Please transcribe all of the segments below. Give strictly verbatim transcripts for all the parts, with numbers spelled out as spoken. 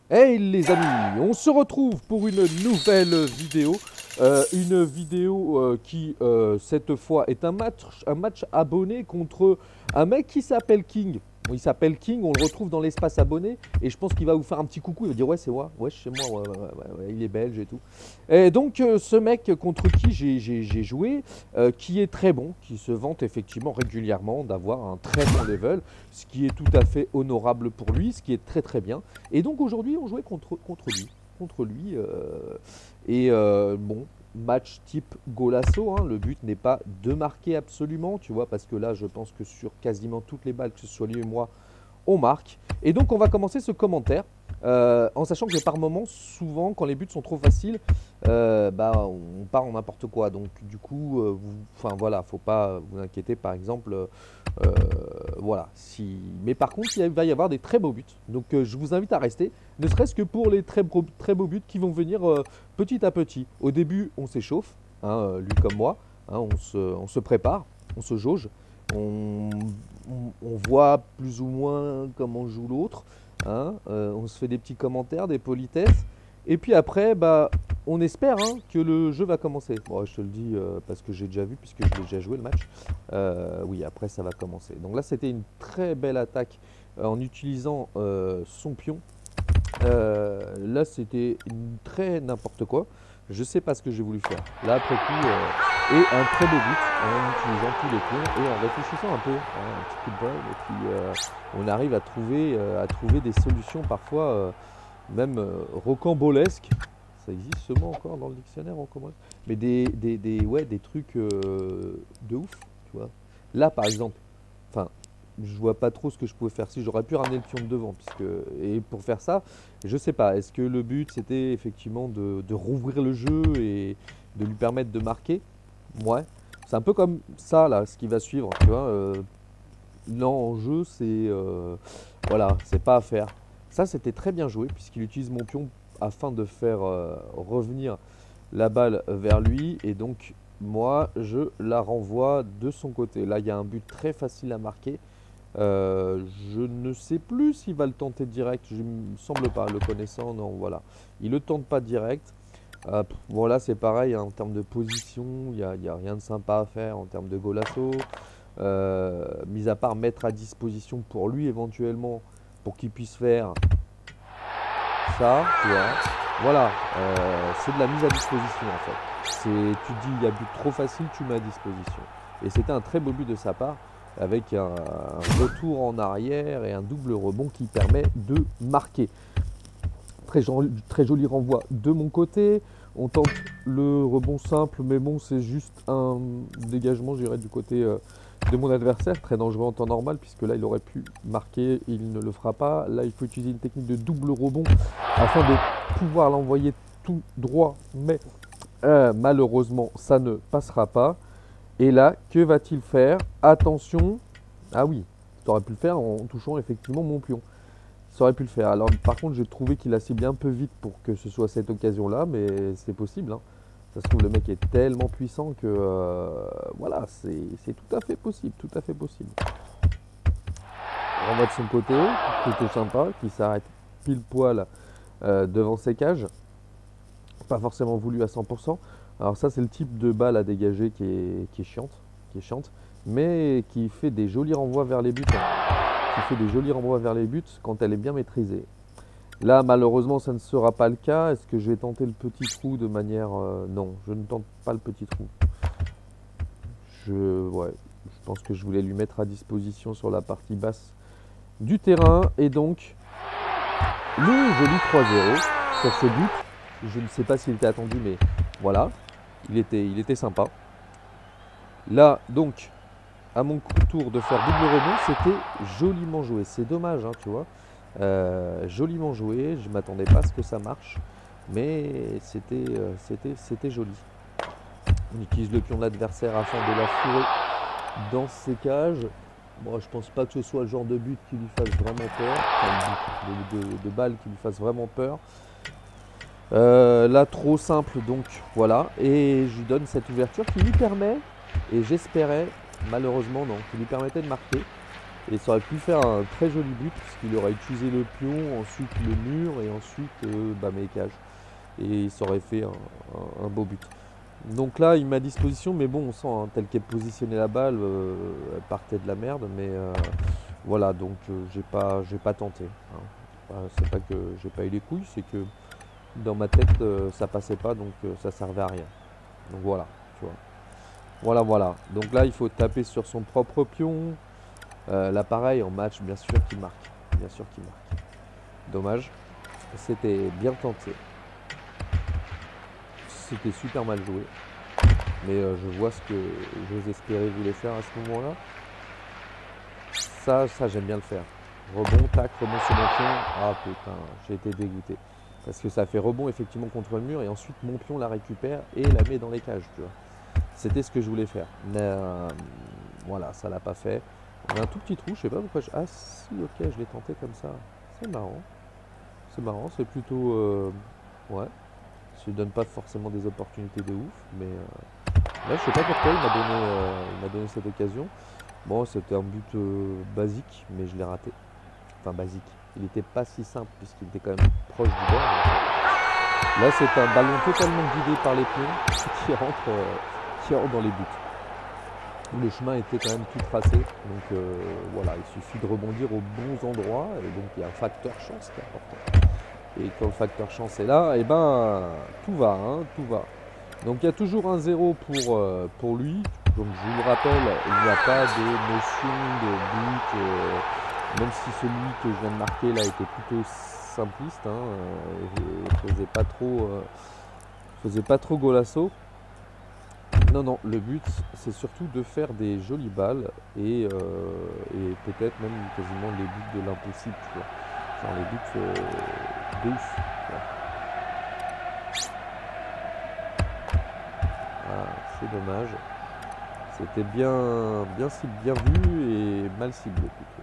Hey les amis, on se retrouve pour une nouvelle vidéo. Euh, une vidéo euh, qui, euh, cette fois, est un match, un match abonné contre un mec qui s'appelle King. Il s'appelle King, on le retrouve dans l'espace abonné et je pense qu'il va vous faire un petit coucou. Il va dire ouais c'est moi, ouais c'est moi, ouais, ouais, ouais, ouais, ouais, il est belge et tout. Et donc euh, ce mec contre qui j'ai- j'ai j'ai joué, euh, qui est très bon, qui se vante effectivement régulièrement d'avoir un très bon level, ce qui est tout à fait honorable pour lui, ce qui est très très bien. Et donc aujourd'hui on jouait contre, contre lui, contre lui. euh, et euh, bon, match type Golasso, hein, le but n'est pas de marquer absolument, tu vois, parce que là je pense que sur quasiment toutes les balles, que ce soit lui et moi, on marque. Et donc on va commencer ce commentaire, euh, en sachant que par moments, souvent, quand les buts sont trop faciles, euh, bah, on part en n'importe quoi. Donc du coup, euh, vous, enfin voilà, faut pas vous inquiéter, par exemple, euh, euh, voilà. Si... Mais par contre, il va y avoir des très beaux buts. Donc euh, je vous invite à rester, ne serait-ce que pour les très beaux, très beaux buts qui vont venir euh, petit à petit. Au début, on s'échauffe, hein, euh, lui comme moi, hein, on, se, on se prépare, on se jauge, on, on, on voit plus ou moins comment joue l'autre, hein, euh, on se fait des petits commentaires, des politesses, et puis après, bah, on espère hein, que le jeu va commencer. Bon, je te le dis euh, parce que j'ai déjà vu, puisque je l'ai déjà joué le match. Euh, oui, après ça va commencer. Donc là, c'était une très belle attaque euh, en utilisant euh, son pion. Euh, là, c'était une très n'importe quoi. Je sais pas ce que j'ai voulu faire. Là, après coup, euh, et un très beau but en utilisant tous les pions et en réfléchissant un peu, hein, un petit coup de bol. Et puis, euh, on arrive à trouver, euh, à trouver des solutions parfois, euh, même euh, rocambolesques. Ça existe ce mot encore dans le dictionnaire, rocambolesque. Mais des, des, des, ouais, des trucs euh, de ouf, tu vois. Là, par exemple, enfin, je vois pas trop ce que je pouvais faire. Si j'aurais pu ramener le pion de devant, puisque et pour faire ça, je sais pas. Est-ce que le but c'était effectivement de, de rouvrir le jeu et de lui permettre de marquer? Ouais. C'est un peu comme ça là, ce qui va suivre. Tu vois, euh, l'enjeu c'est euh, voilà, c'est pas à faire. Ça c'était très bien joué puisqu'il utilise mon pion afin de faire euh, revenir la balle vers lui et donc moi je la renvoie de son côté. Là il y a un but très facile à marquer. Euh, je ne sais plus s'il va le tenter direct, je me semble pas, le connaissant, non, voilà. Il le tente pas direct. Euh, pff, voilà, c'est pareil, hein, en termes de position, il n'y a, y a rien de sympa à faire en termes de golasso. Euh, mis à part mettre à disposition pour lui éventuellement, pour qu'il puisse faire ça, tu vois. Voilà, euh, c'est de la mise à disposition en fait. C'est, tu te dis, il y a but trop facile, tu mets à disposition. Et c'était un très beau but de sa part, avec un, un retour en arrière et un double rebond qui permet de marquer. Très, joli- très joli renvoi de mon côté. On tente le rebond simple, mais bon, c'est juste un dégagement, je dirais, du côté euh, de mon adversaire. Très dangereux en temps normal, puisque là, il aurait pu marquer, il ne le fera pas. Là, il faut utiliser une technique de double rebond afin de pouvoir l'envoyer tout droit, mais euh, malheureusement, ça ne passera pas. Et là, que va-t-il faire? Attention. Ah oui, tu aurais pu le faire en touchant effectivement mon pion. Ça aurait pu le faire. Alors, par contre, j'ai trouvé qu'il a ciblé un peu vite pour que ce soit cette occasion-là, mais c'est possible, hein. Ça se trouve, le mec est tellement puissant que euh, voilà, c'est c'est tout à fait possible, tout à fait possible. Renvoi de son côté, plutôt sympa, qui s'arrête pile poil euh, devant ses cages. Pas forcément voulu à cent pour cent. Alors ça, c'est le type de balle à dégager qui est, qui est chiante, qui est chiante, mais qui fait des jolis renvois vers les buts, hein. Qui fait des jolis renvois vers les buts quand elle est bien maîtrisée. Là, malheureusement, ça ne sera pas le cas. Est-ce que je vais tenter le petit trou de manière... euh, non, je ne tente pas le petit trou. Je, ouais, je pense que je voulais lui mettre à disposition sur la partie basse du terrain. Et donc, le joli trois zéro sur ce but. Je ne sais pas s'il était attendu, mais voilà, il était, il était sympa. Là, donc, à mon tour de faire double rebond, c'était joliment joué. C'est dommage, hein, tu vois. Euh, joliment joué, je ne m'attendais pas à ce que ça marche, mais c'était euh, c'était c'était joli. On utilise le pion de l'adversaire afin de la fourrer dans ses cages. Moi, je pense pas que ce soit le genre de but qui lui fasse vraiment peur, enfin, de, de, de balle qui lui fasse vraiment peur. Euh, là, trop simple, donc voilà. Et je lui donne cette ouverture qui lui permet, et j'espérais, malheureusement non, qui lui permettait de marquer. Et ça aurait pu faire un très joli but, puisqu'il aurait utilisé le pion, ensuite le mur, et ensuite euh, bah, mes cages. Et ça aurait fait un, un, un beau but. Donc là, il met à disposition, mais bon, on sent, hein, tel qu'est positionnée la balle, euh, elle partait de la merde, mais euh, voilà, donc euh, j'ai pas, j'ai pas tenté. Hein. Enfin, c'est pas que j'ai pas eu les couilles, c'est que dans ma tête, euh, ça passait pas, donc euh, ça servait à rien. Donc voilà, tu vois. Voilà, voilà. Donc là, il faut taper sur son propre pion. Euh, là, pareil, en match, bien sûr qu'il marque. Bien sûr qu'il marque. Dommage. C'était bien tenté. C'était super mal joué. Mais euh, je vois ce que j'ose espérer voulait faire à ce moment-là. Ça, ça j'aime bien le faire. Rebond, tac, rebond sur mon pion. Ah putain, j'ai été dégoûté. Parce que ça fait rebond effectivement contre le mur et ensuite mon pion la récupère et la met dans les cages, tu vois. C'était ce que je voulais faire. Mais euh, voilà, ça l'a pas fait. On a un tout petit trou, je sais pas pourquoi je... Ah si, ok, je l'ai tenté comme ça. C'est marrant. C'est marrant, c'est plutôt... Euh... Ouais. Ça lui donne pas forcément des opportunités de ouf, mais... Euh... Là, je sais pas pourquoi il m'a donné, euh... il m'a donné cette occasion. Bon, c'était un but euh, basique, mais je l'ai raté. Enfin, basique. Il n'était pas si simple, puisqu'il était quand même proche du bord. Là, c'est un ballon totalement guidé par les pions qui rentre, euh, qui rentre dans les buts. Le chemin était quand même tout tracé, donc euh, voilà, il suffit de rebondir aux bons endroits, et donc il y a un facteur chance qui est important. Et quand le facteur chance est là, et ben tout va, hein, tout va. Donc il y a toujours un zéro pour, euh, pour lui. Donc je vous le rappelle, il n'y a pas de notion de but, euh, même si celui que je viens de marquer là était plutôt simpliste, hein, euh, et faisait pas trop, euh, faisait pas trop golasso. Non, non, le but c'est surtout de faire des jolies balles et, euh, et peut-être même quasiment les buts de l'impossible, tu vois. Genre les buts euh, de ouf. Ah, c'est dommage. C'était bien, bien, bien vu et mal ciblé plutôt.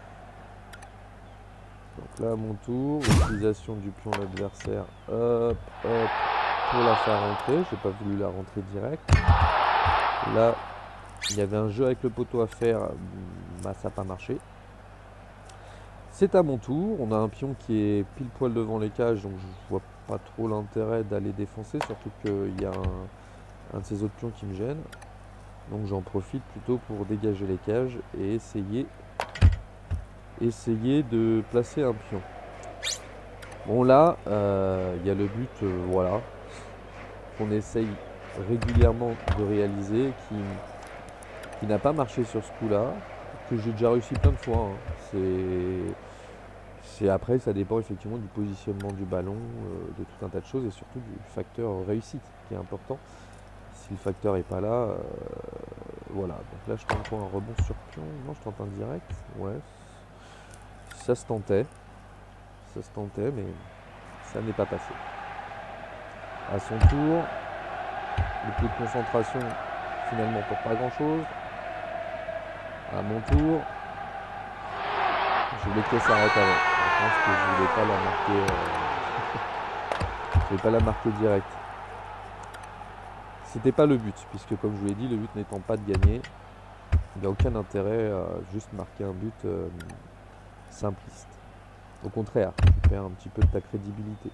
Donc là, à mon tour, l'utilisation du pion de l'adversaire, hop, hop, pour la faire rentrer. J'ai pas voulu la rentrer direct. Là, il y avait un jeu avec le poteau à faire, bah, ça n'a pas marché. C'est à mon tour. On a un pion qui est pile poil devant les cages, donc je vois pas trop l'intérêt d'aller défoncer, surtout qu'il y a un, un de ces autres pions qui me gêne. Donc j'en profite plutôt pour dégager les cages et essayer, essayer de placer un pion. Bon là, il euh, y a le but, euh, voilà, qu'on essaye régulièrement de réaliser, qui, qui n'a pas marché sur ce coup-là, que j'ai déjà réussi plein de fois. Hein. C'est, c'est après, ça dépend effectivement du positionnement du ballon, euh, de tout un tas de choses et surtout du facteur réussite qui est important. Si le facteur n'est pas là, euh, voilà. Donc là, je tente quoi, un rebond sur pion? Non, je tente un direct. Ouais. Ça se tentait. Ça se tentait, mais ça n'est pas passé. À son tour, le coup de concentration, finalement, pour pas grand-chose. À mon tour, je voulais qu'elle s'arrête avant. Je pense que je voulais pas la marquer. Euh... je voulais pas la marquer direct. C'était pas le but, puisque comme je vous l'ai dit, le but n'étant pas de gagner, il n'y a aucun intérêt à juste marquer un but euh, simpliste. Au contraire, tu perds un petit peu de ta crédibilité.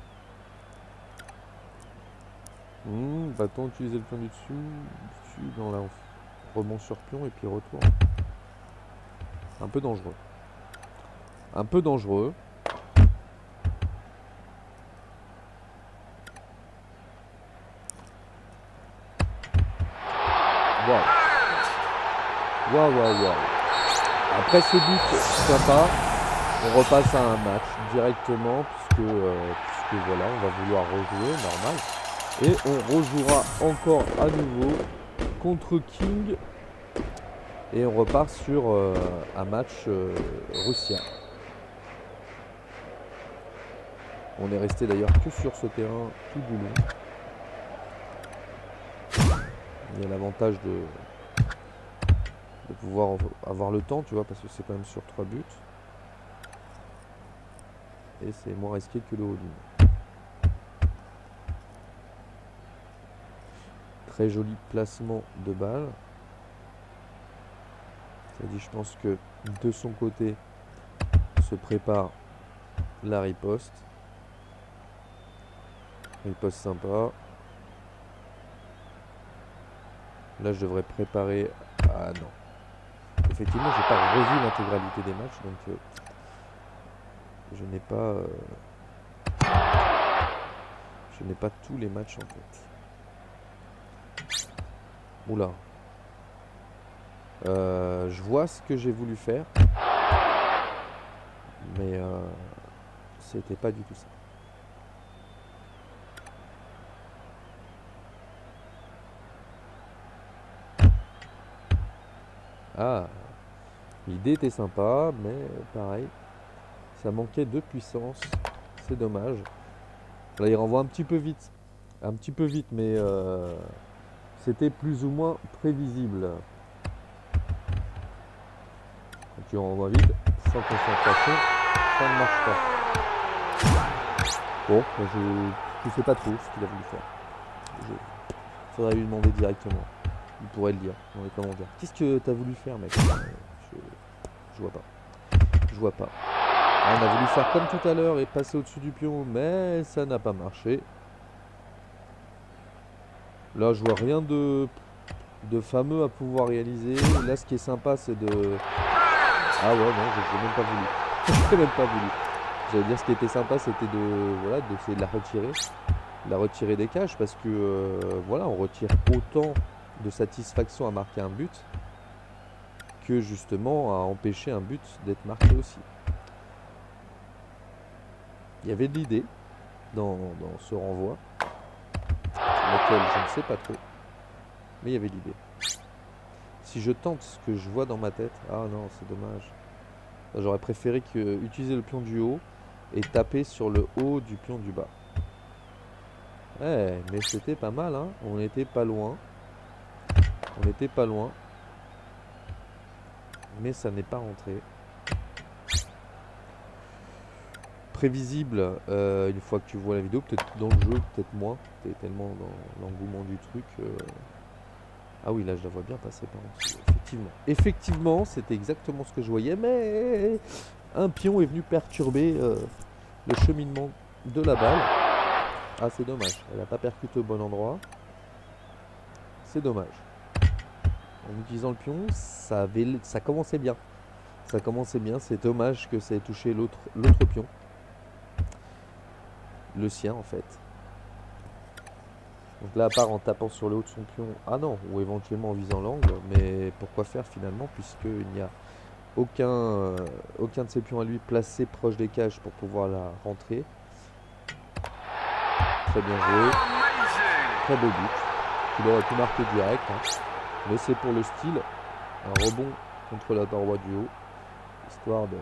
Mmh, va-t-on utiliser le pion du dessus, dessus dans la rebond sur pion et puis retour. Un peu dangereux. Un peu dangereux. Waouh. Waouh, waouh, waouh. Après ce but sympa, on repasse à un match directement puisque, euh, puisque voilà, on va vouloir rejouer, normal. Et on rejouera encore à nouveau contre King. Et on repart sur euh, un match euh, russien. On est resté d'ailleurs que sur ce terrain tout du long. Il y a l'avantage de, de pouvoir avoir le temps, tu vois, parce que c'est quand même sur trois buts. Et c'est moins risqué que le all-in. Très joli placement de balle. C'est-à-dire, je pense que de son côté se prépare la riposte. Riposte sympa. Là, je devrais préparer... Ah non. Effectivement, j'ai pas revu l'intégralité des matchs, donc euh, je n'ai pas... Euh, je n'ai pas tous les matchs en fait. Oula. Euh, je vois ce que j'ai voulu faire. Mais euh, c'était pas du tout ça. Ah, l'idée était sympa, mais pareil, ça manquait de puissance. C'est dommage. Là, il renvoie un petit peu vite. Un petit peu vite, mais euh, c'était plus ou moins prévisible. Quand tu renvoies vite, sans concentration, ça ne marche pas. Bon, je ne sais pas trop ce qu'il a voulu faire. Il faudrait lui demander directement. Il pourrait le dire dans les commentaires. Qu'est-ce que tu as voulu faire, mec? je, je vois pas. Je vois pas. Ah, on a voulu faire comme tout à l'heure et passer au-dessus du pion, mais ça n'a pas marché. Là, je vois rien de, de fameux à pouvoir réaliser. Là, ce qui est sympa, c'est de... Ah ouais, non, je n'ai même pas voulu. Je n'ai même pas voulu. J'allais dire, ce qui était sympa, c'était de voilà, d'essayer de la retirer. De la retirer des cages, parce que, euh, voilà, on retire autant de satisfaction à marquer un but que justement à empêcher un but d'être marqué aussi. Il y avait de l'idée dans, dans ce renvoi, laquelle je ne sais pas trop, mais il y avait de l'idée. Si je tente ce que je vois dans ma tête, ah non, c'est dommage. J'aurais préféré que, utiliser le pion du haut et taper sur le haut du pion du bas. Ouais, mais c'était pas mal, hein. On n'était pas loin. On n'était pas loin. Mais ça n'est pas rentré. Prévisible, euh, une fois que tu vois la vidéo, peut-être dans le jeu, peut-être moins. T'es tellement dans l'engouement du truc. Euh... Ah oui, là je la vois bien passer par en dessous. Effectivement. Effectivement, c'était exactement ce que je voyais, mais un pion est venu perturber euh, le cheminement de la balle. Ah, c'est dommage. Elle n'a pas percuté au bon endroit. C'est dommage. En utilisant le pion, ça, avait, ça commençait bien. Ça commençait bien. C'est dommage que ça ait touché l'autre l'autre pion. Le sien, en fait. Donc là, à part en tapant sur le haut de son pion, ah non, ou éventuellement en visant l'angle, mais pourquoi faire finalement, puisqu'il n'y a aucun, euh, aucun de ces pions à lui placé proche des cages pour pouvoir la rentrer. Très bien joué. Très beau but. Il aurait pu marquer direct, hein. Mais c'est pour le style. Un rebond contre la paroi du haut. Histoire de...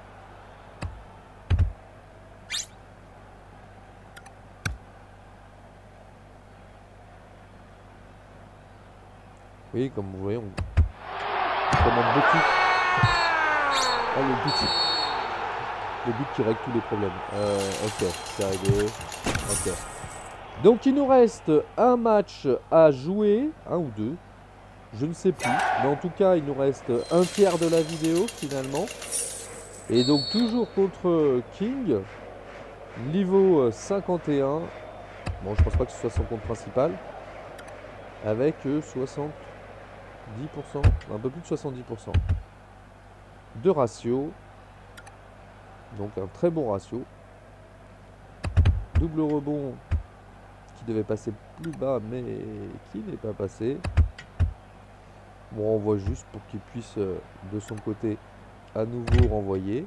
Oui, comme vous voyez, on, on commande beaucoup. Oh, le but. Le but qui règle tous les problèmes. Euh, ok, c'est réglé. Ok. Donc il nous reste un match à jouer, un ou deux, je ne sais plus. Mais en tout cas, il nous reste un tiers de la vidéo finalement. Et donc toujours contre King, niveau cinquante et un. Bon, je pense pas que ce soit son compte principal. Avec soixante-dix pour cent, un peu plus de soixante-dix pour cent de ratio. Donc un très bon ratio. Double rebond qui devait passer plus bas mais qui n'est pas passé. Bon, on voit juste pour qu'il puisse de son côté à nouveau renvoyer.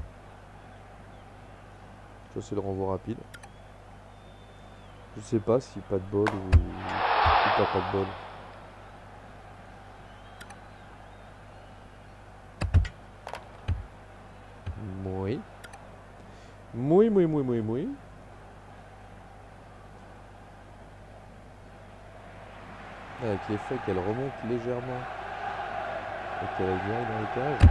Ça c'est le renvoi rapide. Je sais pas si pas de bol ou, ou pas, pas de bol. Oui. Oui, oui, oui, oui, oui. Avec l'effet qu'elle remonte légèrement et qu'elle aille direct dans les cages.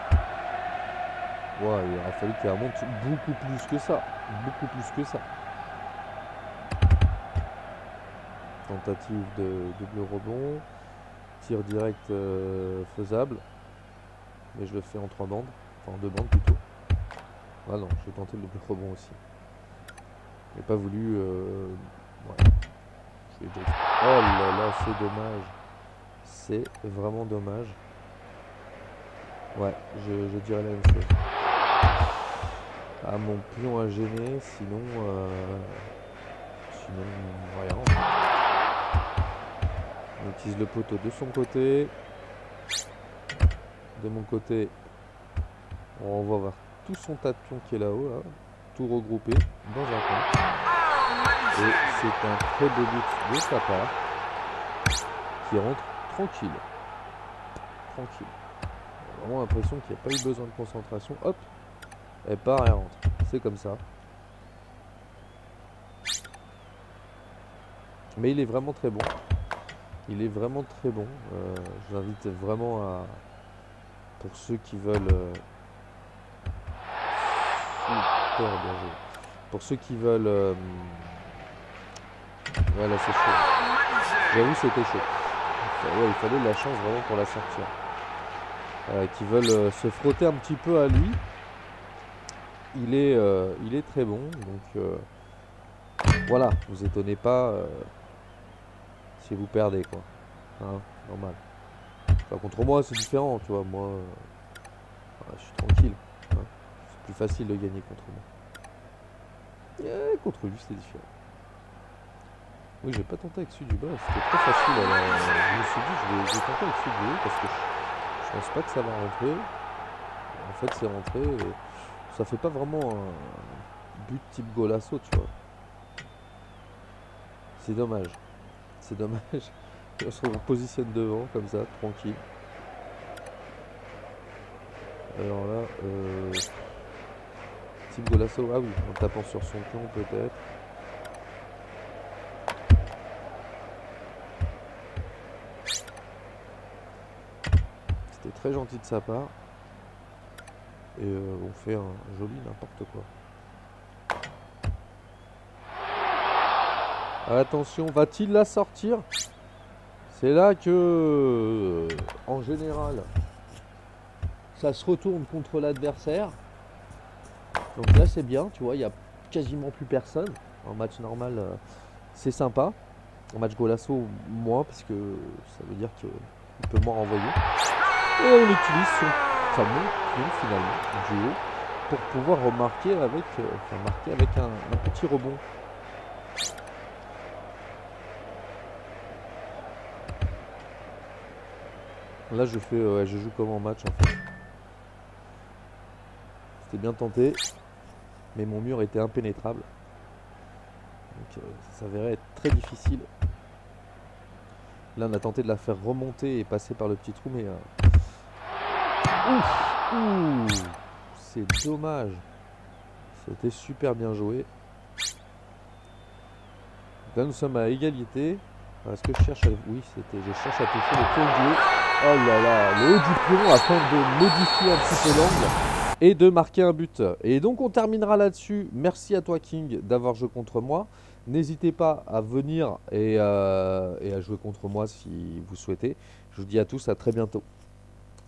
Ouais, il aurait fallu qu'elle remonte beaucoup plus que ça. Beaucoup plus que ça. Tentative de double rebond. Tir direct euh, faisable. mais je le fais en trois bandes, enfin en deux bandes plutôt. Ah non, je vais tenter le double rebond aussi. J'ai pas voulu... Euh... Ouais. Je vais... Oh là là, c'est dommage. C'est vraiment dommage. Ouais, je, je dirais la même chose. Ah, mon pion a gêné, sinon... Euh... Sinon, rien. En fait. On utilise le poteau de son côté. De mon côté, on va voir tout son tas de pions qui est là-haut, là, tout regroupé dans un coin. Et c'est un très beau but de sa part qui rentre tranquille. Tranquille. J'ai vraiment l'impression qu'il n'y a pas eu besoin de concentration. Hop, elle part et elle rentre. C'est comme ça. Mais il est vraiment très bon. Il est vraiment très bon. Euh, je vous invite vraiment à... Pour ceux qui veulent... Euh, super bien joué. Pour ceux qui veulent... Euh, voilà, c'est chaud. J'avoue, c'était chaud. Ouais, il fallait de la chance vraiment pour la sortir. Euh, qui veulent euh, se frotter un petit peu à lui. Il est, euh, il est très bon. Donc euh, voilà, vous étonnez pas euh, si vous perdez, quoi. Hein, normal. Enfin, contre moi, c'est différent, tu vois. Moi, euh, ouais, je suis tranquille. Hein. C'est plus facile de gagner contre moi. Et contre lui, c'est différent. Oui, j'ai pas tenté avec celui du bas, c'était trop facile. Alors, euh, je me suis dit, je vais, je vais tenter avec celui du haut parce que je, je pense pas que ça va rentrer. En fait, c'est rentré et ça fait pas vraiment un but type golasso, tu vois. C'est dommage. C'est dommage. On se positionne devant comme ça, tranquille. Alors là, euh, type golasso, ah oui, en tapant sur son pion peut-être. C'était très gentil de sa part. Et euh, on fait un joli n'importe quoi. Attention, va-t-il la sortir? C'est là que, euh, en général, ça se retourne contre l'adversaire. Donc là, c'est bien, tu vois, il n'y a quasiment plus personne. En match normal, euh, c'est sympa. En match golasso, moins, parce que ça veut dire qu'il peut moins renvoyer. Et on utilise son fameux pion, finalement, du haut, pour pouvoir remarquer avec, euh, enfin, marquer avec un, un petit rebond. Là, je fais, euh, je joue comme en match en fait. C'était bien tenté, mais mon mur était impénétrable. Donc, euh, ça s'avérait être très difficile. Là, on a tenté de la faire remonter et passer par le petit trou, mais euh... ouf, ouh, c'est dommage. C'était super bien joué. Donc là, nous sommes à égalité. Est-ce que je cherche à... Oui, c'était. Je cherche à toucher le pion du haut. Oh là là, le haut du pion afin de modifier un petit peu l'angle et de marquer un but. Et donc on terminera là-dessus. Merci à toi King d'avoir joué contre moi. N'hésitez pas à venir et, euh, et à jouer contre moi si vous souhaitez. Je vous dis à tous à très bientôt.